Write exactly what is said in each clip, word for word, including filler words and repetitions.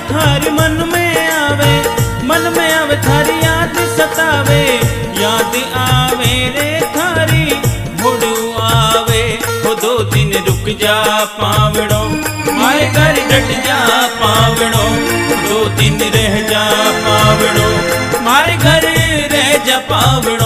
थारी मन में आवे, मन में आवे थारी याद सतावे, याद आवे रे थारी मुड़ू आवे। हो दो दिन रुक जा पावड़ो, मारे घर डट जा पावड़ो, दो दिन रह जा पावड़ो, मारे घर रह जा पावड़ो।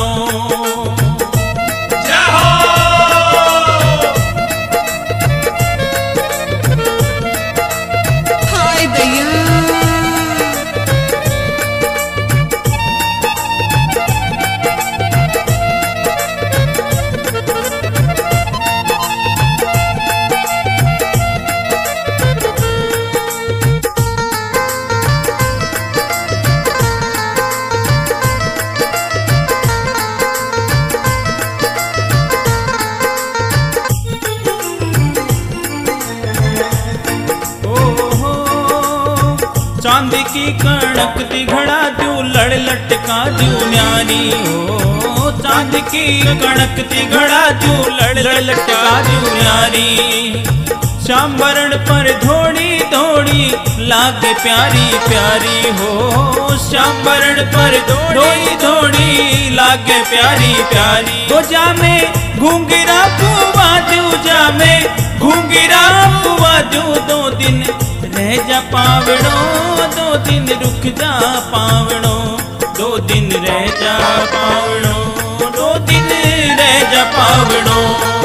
चांदी की कणक दी घड़ा दू लड़ लटका दू न्यारी हो, चांदी की कणक दी घड़ा दू लड़ लटका दू न्यारी। श्याम वरण पर धोड़ी धोड़ी लागे प्यारी प्यारी हो, श्याम वरण पर धोड़ी धोड़ी लागे प्यारी प्यारी। हो जा में घूंगिरा कुआ दू, जा में घूंगिरा कुआ दू, दो दिन रह जा पावड़ो, दो दिन रुक जा पावड़ो, दो दिन रह जा पावड़ो, दो दिन रह जा पावड़ो।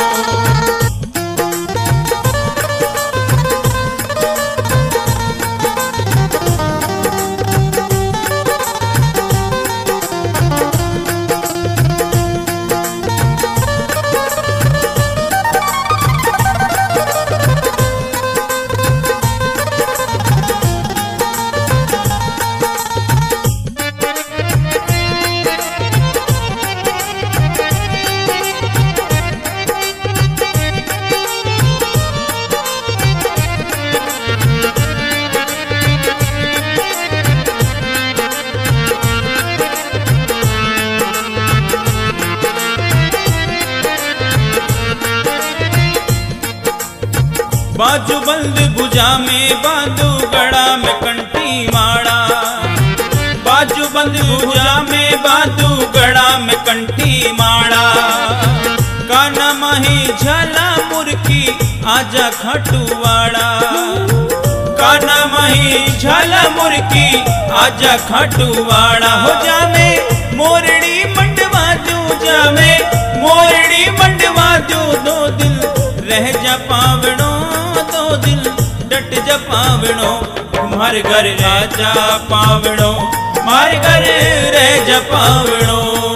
बाजू बंद भुजा में बांधू गड़ा में कंठी माड़ा, बाजू बंद भुजा में बांधू गड़ा में कंठी माड़ा। काना माही झाला मुर्की आजा खाटूवाड़ा, काना माही झाला मुर्की आजा खाटूवाड़ा। हो जा में मोरड़ी मंडवा दू, जा में मोरड़ी मंडवा दू, दो दिल रह जा पावड़ो, दो दिल डट जा पावड़ो, मारे घर आजा पावड़ो, मारे घर रह जा पावड़ो।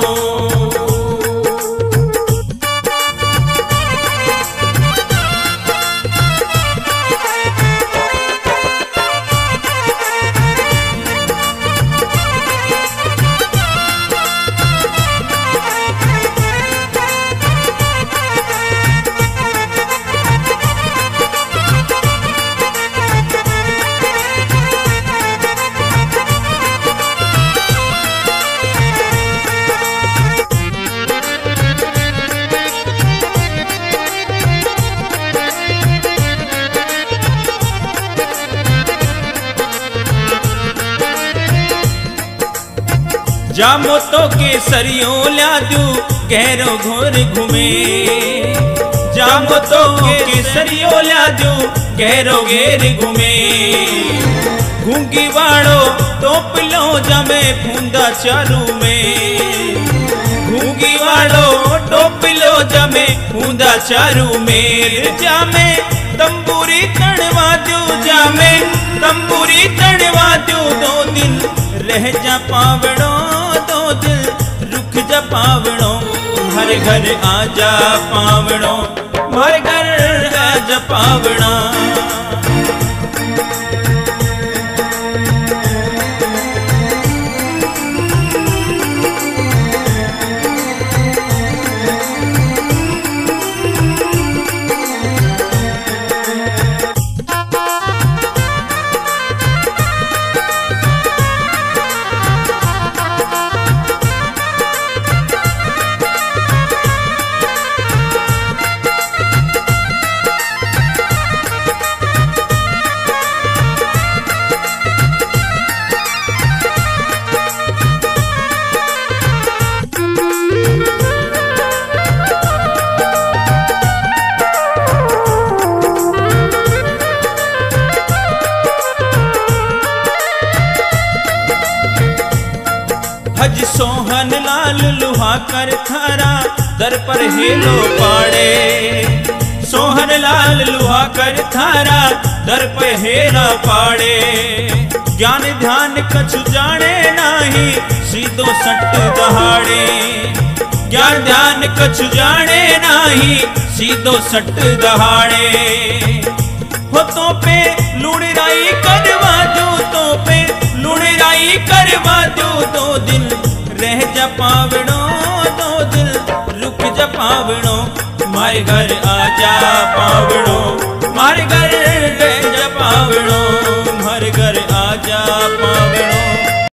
जामो तो केसरियों ल्या दू गहरो घोर घूमे, जामो तो केसरियों ल्या दू गहरो घेर घूमे। घूंगी वाड़ो टोप लो जमे फूंदा चारू में, घूंगी वाड़ो टोप लो जमे फूंदा चारू में। जामे तंबूरी तड़वा दू, जामे तंबूरी तड़वा दू, दो दिन रह जा पावड़ो, दो दिल रुक जा पावड़ो, हर घर आजा पावड़ो, हर घर आजा पावड़ा। सोहन लाल लुहा कर थारा दर पर हेलो पाड़े। सोहन लाल लुहा कर थारा दर पर हेरा पाड़े। ज्ञान ध्यान कछु जाने नाही सीधो सट दहाड़े। ज्ञान ध्यान कछु जाने नाही सीधो सट दहाड़े। हो तो पे लुड़राई करवा दो, तो पे लुड़राई करवा दो। दो दिन रह जा पावड़ो, दो दिन रुक जा पावड़ो। मारे घर आजा पावड़ो, मारे घर रह जा पावड़ो। मारे घर आजा पावड़ो।